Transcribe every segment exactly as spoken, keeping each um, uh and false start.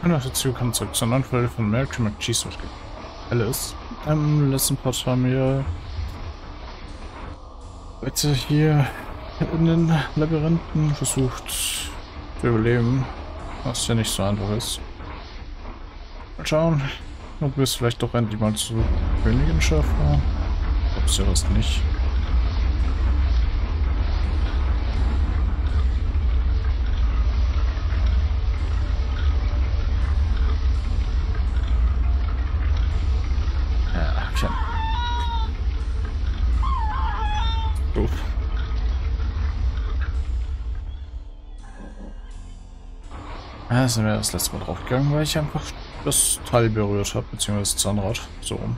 Und das Ziel kommt zurück zur neuen Folge von Malcolm McCheese mit Alice. Im letzten Part haben wir jetzt hier in den Labyrinthen versucht zu überleben, was ja nicht so einfach ist. Mal schauen, ob wir es vielleicht doch endlich mal zur Königin schaffen. Ob es ja was nicht. Doof. Ja, sind wir das letzte Mal draufgegangen, weil ich einfach das Teil berührt habe, beziehungsweise das Zahnrad. So rum.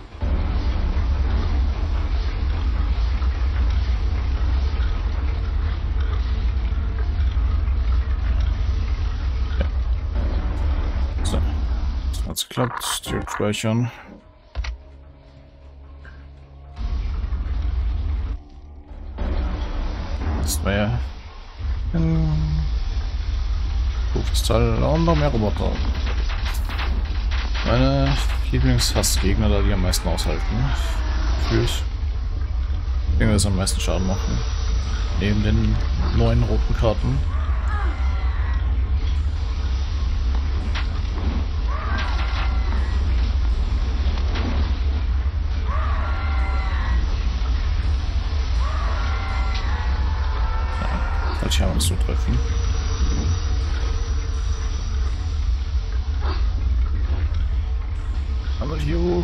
Ja. So. Das hat's geklappt. Die speichern. Das war ja ein gutes Teil und noch mehr Roboter. Meine Lieblingshassgegner, da die am meisten aushalten. Gefühlt. Irgendwie das am meisten Schaden machen. Neben den neuen roten Karten. Ich habe uns so treffen. Aber hier hoch.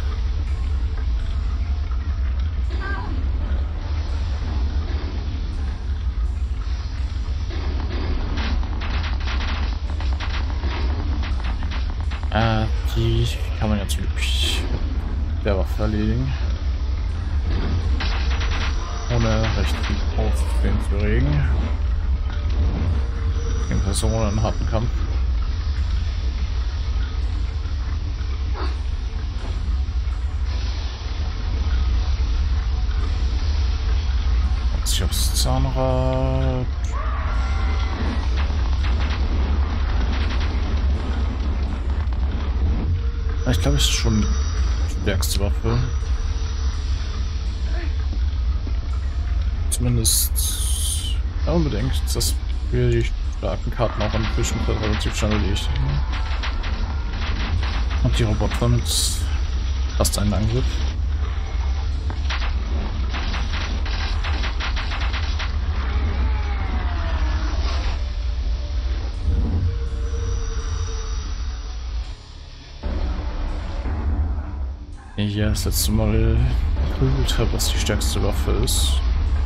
Äh, die kann man ja zum Glück der Waffe erledigen. Ohne recht viel Aufsehen zu regen. Gegen Personen einen harten Kampf. Jetzt aufs Zahnrad. Ich glaube, es ist schon die stärkste Waffe. Zumindest ja, unbedingt, dass wir die starken Karten auch an Fischen relativ schnell erledigt haben. Und die Roboter mit fast einen Angriff. Ja, das letzte Mal gegoogelt habe, was die stärkste Waffe ist.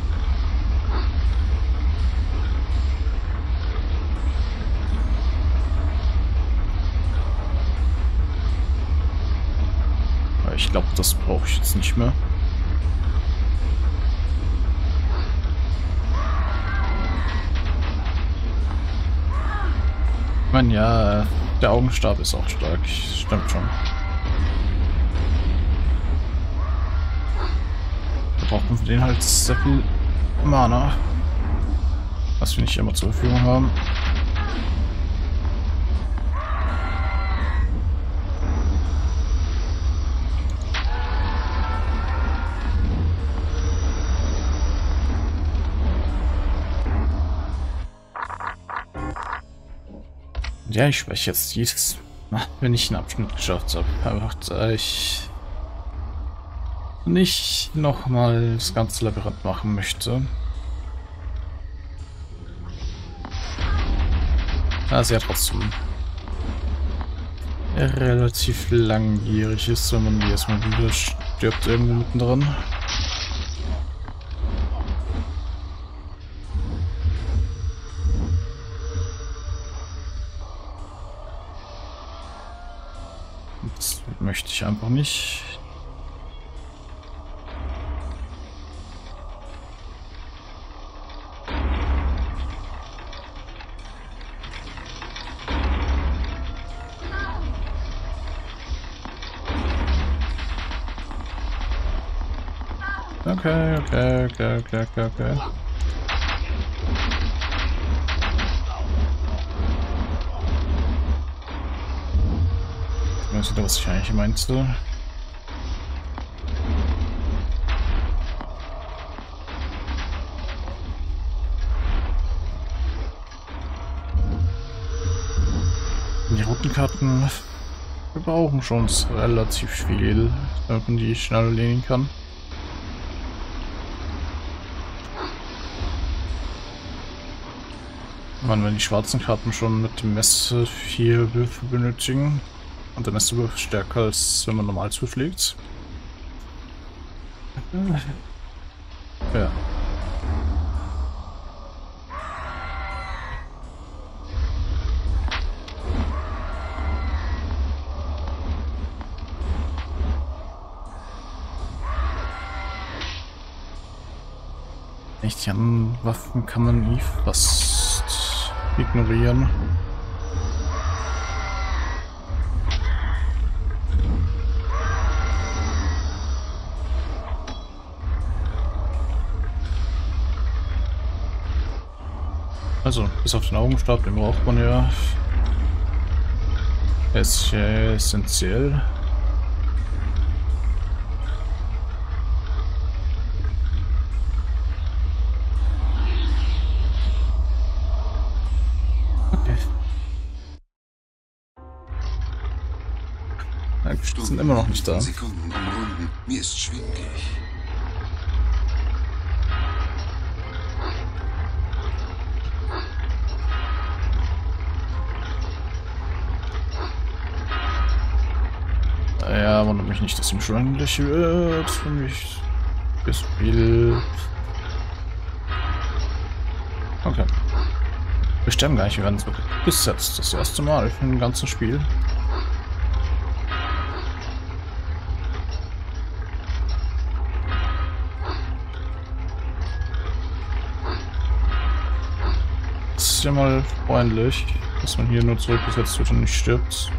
Ich glaube, das brauche ich jetzt nicht mehr. Ich meine, ja, der Augenstab ist auch stark. Stimmt schon. Da braucht man für den halt sehr viel Mana. Was wir nicht immer zur Verfügung haben. Ja, ich spreche jetzt jedes Mal, wenn ich einen Abschnitt geschafft habe. Einfach, da ich nicht nochmal das ganze Labyrinth machen möchte. Da es ja trotzdem relativ langwierig ist, wenn man die erstmal wieder stirbt irgendwo mittendrin. Das möchte ich einfach nicht. Okay, okay, okay, okay, okay, okay. Das ist was ich eigentlich meinte. Die roten Karten, wir brauchen schon relativ viel, damit man die schnell erledigen kann. Man, wenn die schwarzen Karten schon mit dem Messer vier Würfe benötigen und der Messerwurf ist stärker als wenn man normal zufliegt. Ja. Echt, die anderen Waffen kann man nie fast ignorieren. Also, bis auf den Augenstab, den braucht man ja. Er ist ja essentiell. Die sind immer noch nicht da. Sekunden umrunden. Mir ist schwindelig. Ja, wundert mich nicht, dass ihm schwindelig wird. Für mich ist viel. Okay. Wir sterben gar nicht, wir werden wirklich gesetzt. Das erste Mal im ganzen Spiel. Das ist ja mal freundlich, dass man hier nur zurückgesetzt wird und nicht stirbt.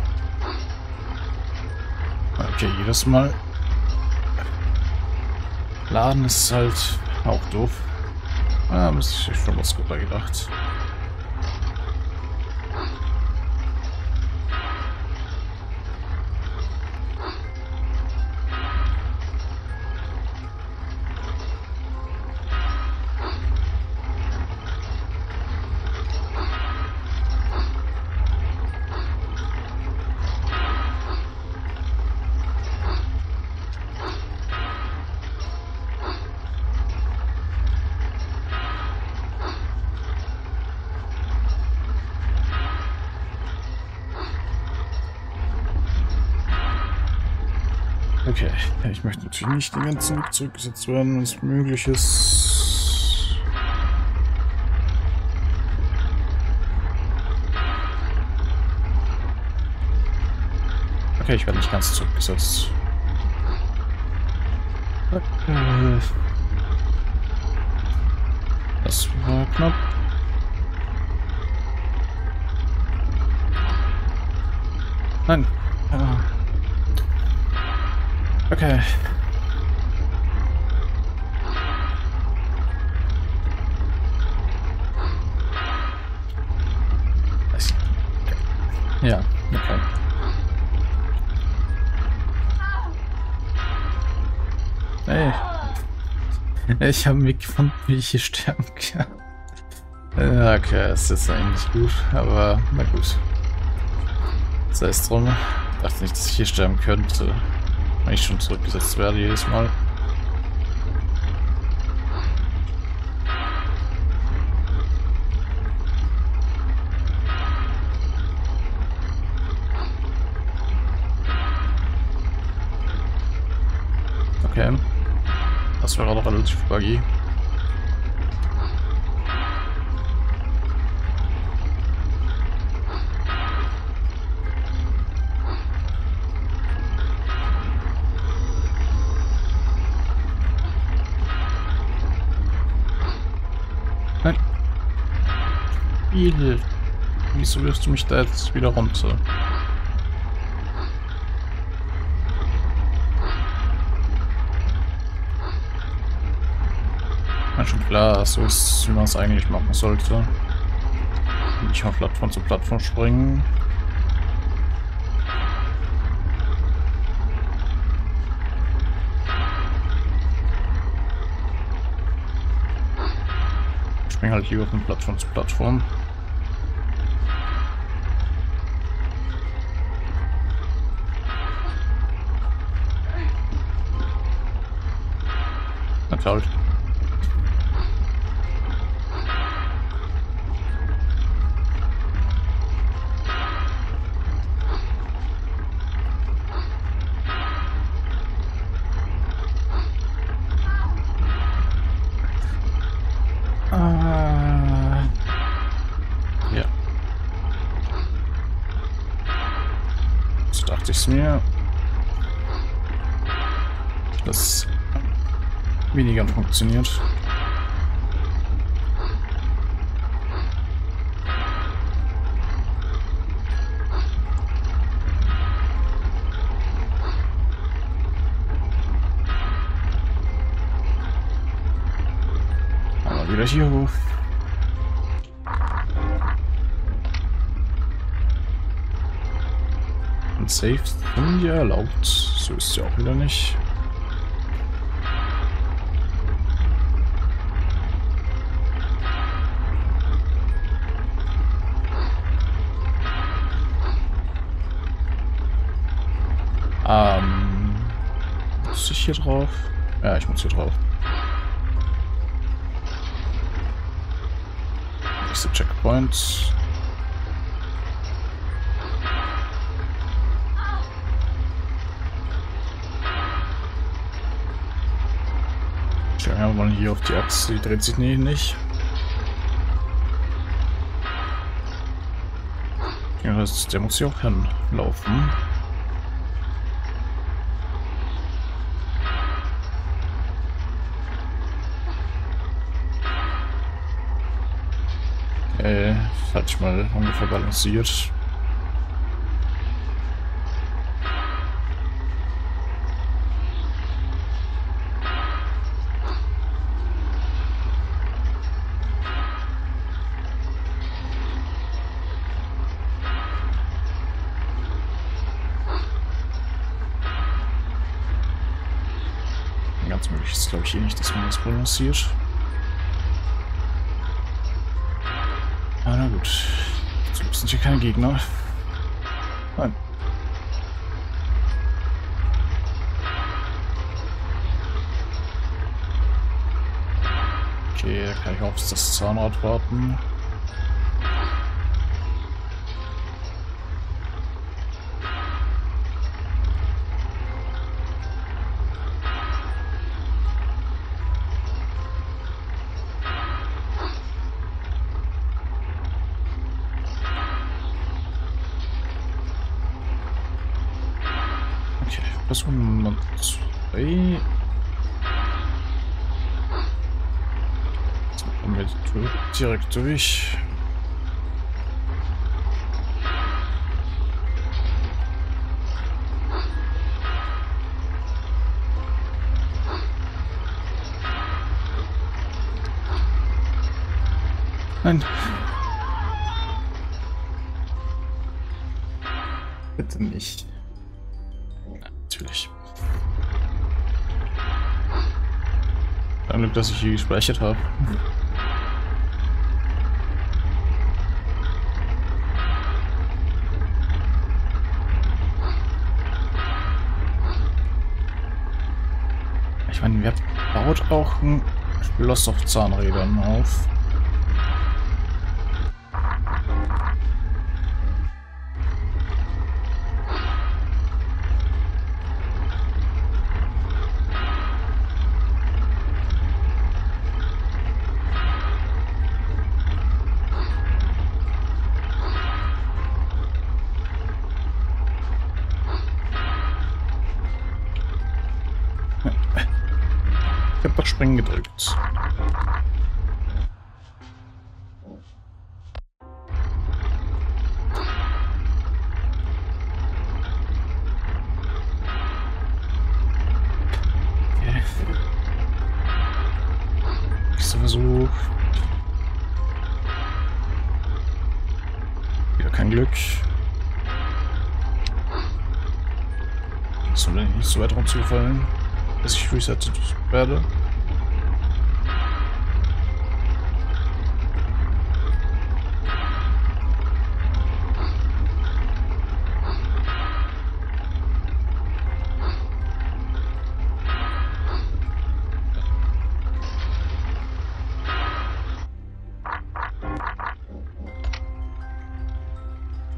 Okay, jedes Mal laden ist halt auch doof. Ah, da muss ich schon was gut gedacht. Okay, ich möchte natürlich nicht den ganzen Weg zurückgesetzt werden, wenn es möglich ist. Okay, ich werde nicht ganz zurückgesetzt. Das war knapp. Nein. Okay. Ja, okay. Hey. Ich habe mich gefunden, wie ich hier sterben kann. Okay, es ist eigentlich gut, aber na gut. Sei es drum. Ich dachte nicht, dass ich hier sterben könnte. Wenn ich schon zurückgesetzt werde jedes Mal. Okay. Das wäre doch relativ buggy. Spiel. Wieso wirfst du mich da jetzt wieder runter? Na schon klar, so ist, wie man es eigentlich machen sollte. Nicht von Plattform zu Plattform springen. springe halt hier von Plattform zu Plattform. Na toll. Dachte ich mir, dass weniger funktioniert. Aber wieder hier hoch. Safe sind ja erlaubt. So ist ja auch wieder nicht. Ähm. Muss ich hier drauf? Ja, ich muss hier drauf. Nächste Checkpoint. Ja, mal hier auf die Achse, die dreht sich nicht. nicht. Ja, das, der muss hier auch hinlaufen. Äh, falsch mal ungefähr balanciert. Ganz möglich ist, glaube ich, eh nicht, dass man das balanciert. Ah, na gut. So sind hier keine Gegner. Nein. Okay, da kann ich auf das Zahnrad warten. Person Nummer zwei. So, kommen wir direkt durch. Nein. Bitte nicht. Natürlich. Ein Glück, dass ich hier gespeichert habe. Ich meine, wer baut auch ein Schloss auf Zahnrädern auf? Ich hab doch Springen gedrückt. Okay. Nächster Versuch. Wieder kein Glück. Das soll nicht so weit runterfallen, bis ich resettet werde.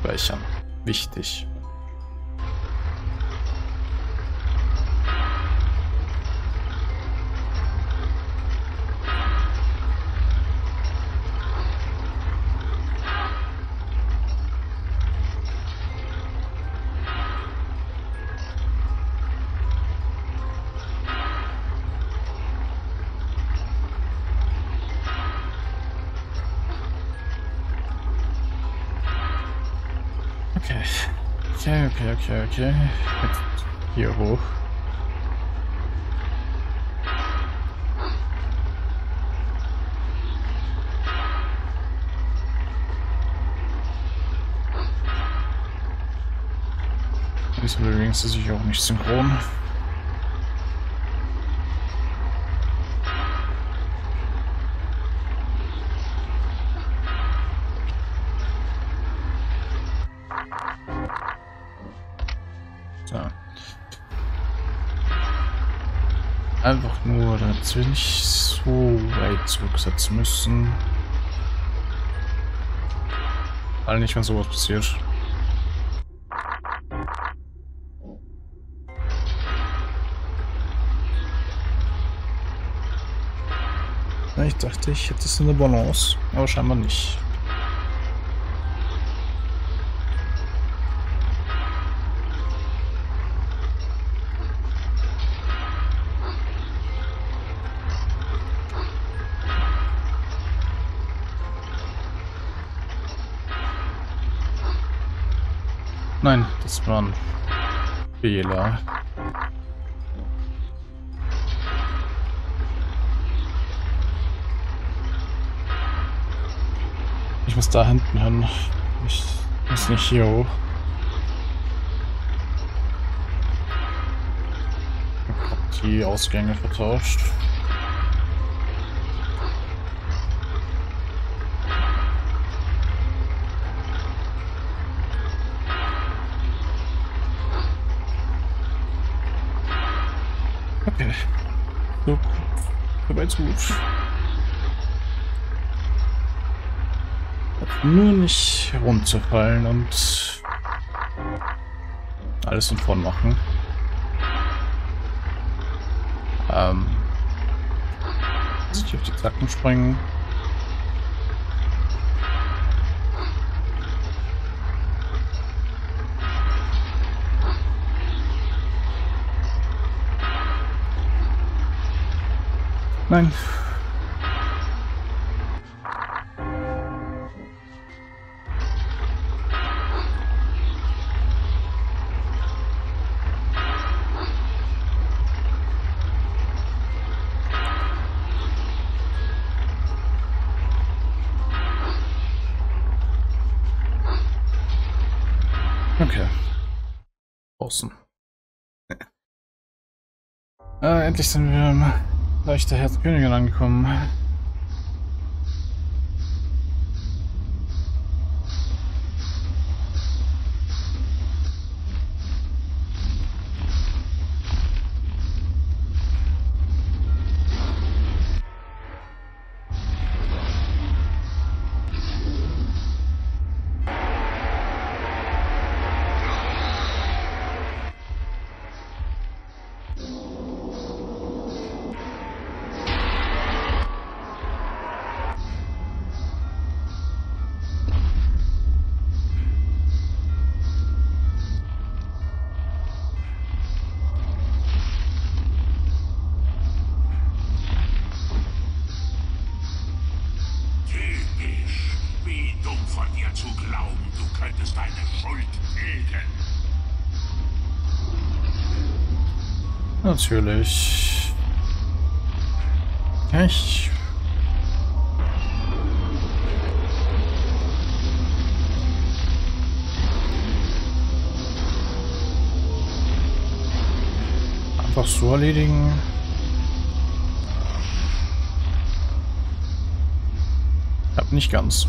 speichern. Wichtig. Okay. Okay, okay, okay, okay. Jetzt hier hoch. Diesmal übrigens ist ich auch nicht synchron. So. Einfach nur, dass wir nicht so weit zurücksetzen müssen. Weil nicht, wenn sowas passiert. Ich dachte, ich hätte es in der Balance, aber scheinbar nicht. Nein, das war ein Fehler. Ich muss da hinten hin. Ich muss nicht hier hoch. Ich hab die Ausgänge vertauscht. Okay. So, soweit so gut. Nur nicht runterfallen und alles von vorn machen. Ähm, sich auf die Zacken springen. Nein. Okay. Außen. äh, endlich sind wir im Reich der Herzkönigin angekommen. Natürlich. Ja, ich... Einfach so erledigen. Hab nicht ganz.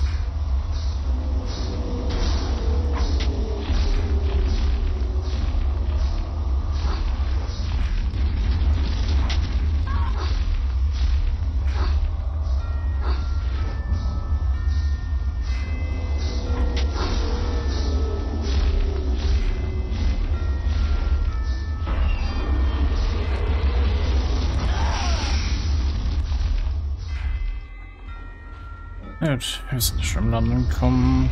Gut, wir sind schon im Land angekommen.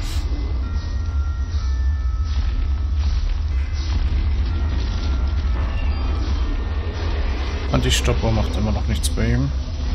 Und die Stoppuhr macht immer noch nichts bei ihm.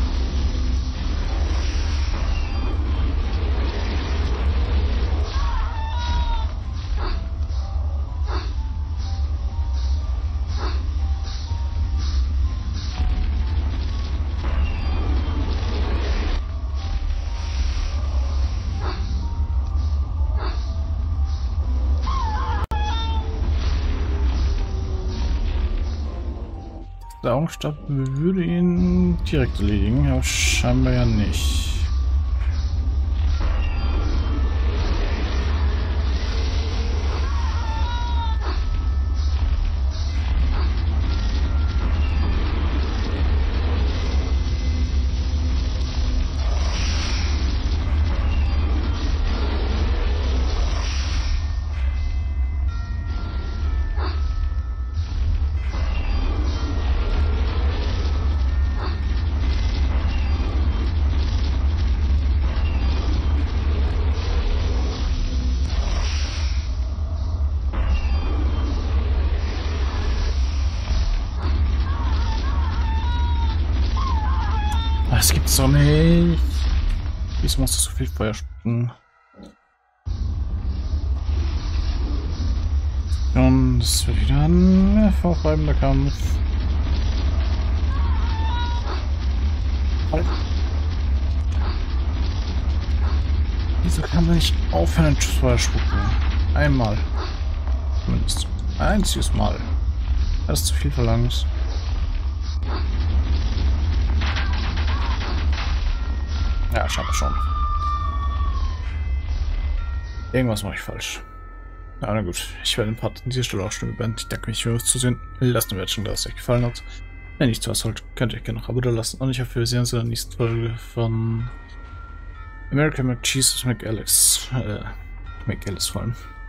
Der Augenstab würde ihn direkt erledigen, aber scheinbar ja nicht. Das gibt's doch nicht. Wieso musst du so viel Feuer spucken? Und es wird wieder ein vorbereitender Kampf. Wieso kann man nicht aufhören, Feuer spucken? Einmal. Zumindest. Ein einziges Mal. Das ist zu viel verlangt. Ja, scheinbar schon. Irgendwas mache ich falsch. Ja, na gut. Ich werde den Part an dieser Stelle auch schon beenden. Ich danke mich fürs Zusehen. Lasst eine Wertung, dass es euch gefallen hat. Wenn nichts was sollte, könnt ihr euch gerne noch ein Abo da lassen. Und ich hoffe, wir sehen uns in der nächsten Folge von American McJesus McAllis. Äh, McAllis vor allem.